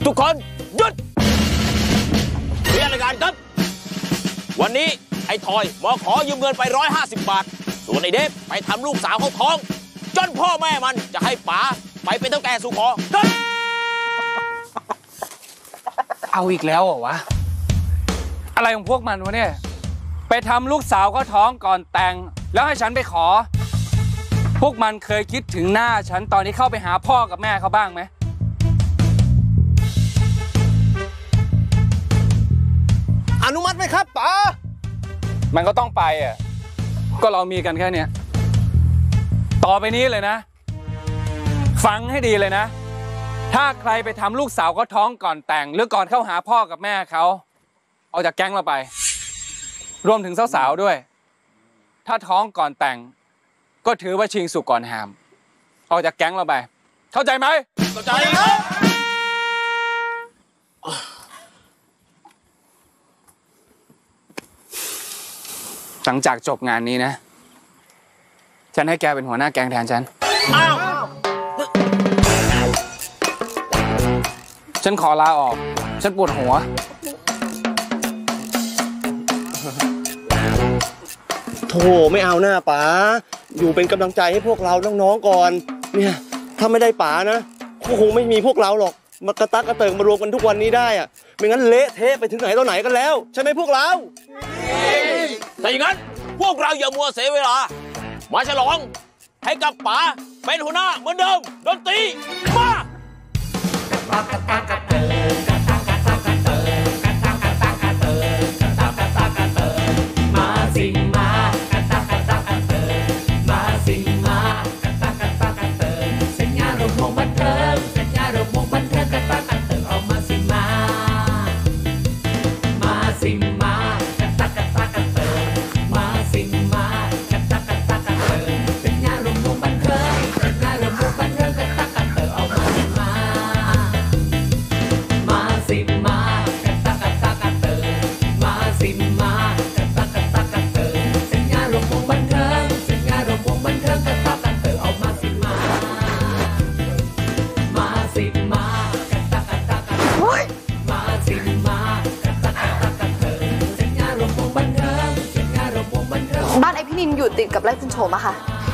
ทุกคนหยุดเรียนรายการครับวันนี้ไอ้ทอยมาขอยืมเงินไป150 บาทส่วนไอ้เดฟไปทำลูกสาวเขาท้องจนพ่อแม่มันจะให้ป๋าไปเป็นเท่าแก่สู่ขอครับเอาอีกแล้วเหรอวะอะไรของพวกมันวะเนี่ยไปทำลูกสาวเขาท้องก่อนแต่งแล้วให้ฉันไปขอพวกมันเคยคิดถึงหน้าฉันตอนที่เข้าไปหาพ่อกับแม่เขาบ้างไหมอนุมัติไหมครับป๋ามันก็ต้องไปอ่ะก็เรามีกันแค่เนี้ยต่อไปนี้เลยนะฟังให้ดีเลยนะถ้าใครไปทำลูกสาวเขาท้องก่อนแต่งหรือก่อนเข้าหาพ่อกับแม่เขาเอาจากแก๊งเราไปรวมถึงสาวๆด้วยถ้าท้องก่อนแต่งก็ถือว่าชิงสุกก่อนหามออกจากแก๊งเราไปเข้าใจไหมเข้าใจครับหลังจากจบงานนี้นะฉันให้แกเป็นหัวหน้าแก๊งแทนฉันอ้าวฉันขอลาออกฉันปวดหัวโธ่ไม่เอาหน้าป๋าอยู่เป็นกำลังใจให้พวกเราน้องๆก่อนเนี่ยถ้าไม่ได้ป๋านะก็คงไม่มีพวกเราหรอกมากระตักกระเติงมารวมกันทุกวันนี้ได้อะไม่งั้นเละเทะไปถึงไหนต่อไหนกันแล้วใช่ไหมพวกเราถ้าอย่างนั้นพวกเราอย่ามัวเสียเวลามาฉลองให้กับป๋าเป็นหัวหน้าเหมือนเดิมดนตรีมาบ้านไอพี่นินอยู่ติดกับไร่คุณโฉมอะค่ะ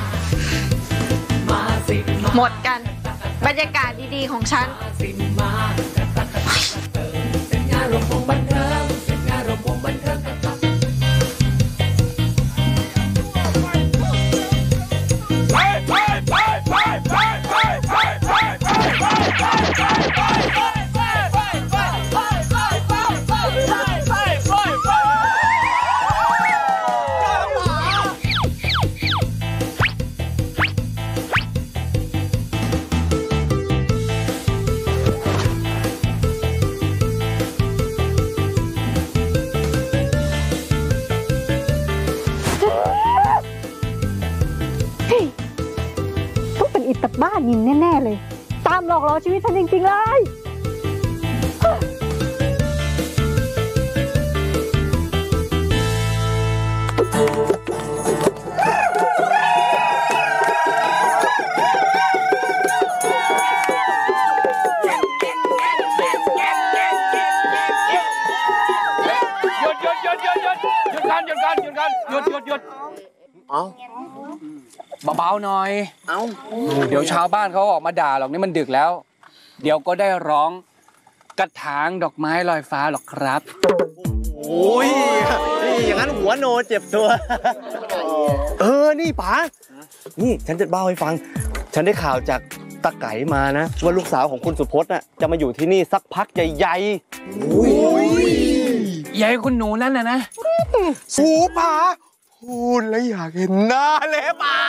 หมดกันบรรยากาศดีๆของฉันบ้านนินแน่ๆเลยตามหลอกหลอกชีวิตฉันจริงๆเลยหยุดเอาเบาๆหน่อยเอาเดี๋ยวชาวบ้านเขาออกมาด่าหรอกนี่มันดึกแล้วเดี๋ยวก็ได้ร้องกระถางดอกไม้ลอยฟ้าหรอกครับโอ้ยนี่อย่างนั้นหัวโนเจ็บตัวนี่ป๋านี่ฉันจะเล่าให้ฟังฉันได้ข่าวจากตะไก่มานะว่าลูกสาวของคุณสุพจน์น่ะจะมาอยู่ที่นี่สักพักใหญ่ๆใหญ่คุณหนูนั่นนะสูป๋าพูดแล้วอยากเห็นหน้าเลยป๋า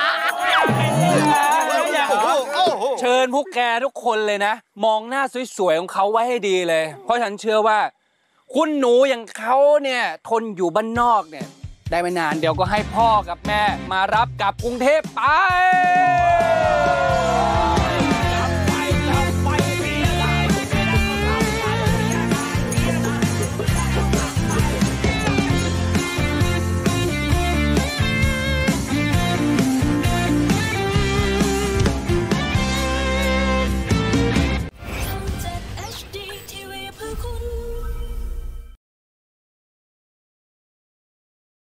เชิญพวกแกทุกคนเลยนะมองหน้าสวยๆของเขาไว้ให้ดีเลยเพราะฉันเชื่อว่าคุณหนูอย่างเขาเนี่ยทนอยู่บ้านนอกเนี่ยได้ไม่นานเดี๋ยวก็ให้พ่อกับแม่มารับกลับกรุงเทพไป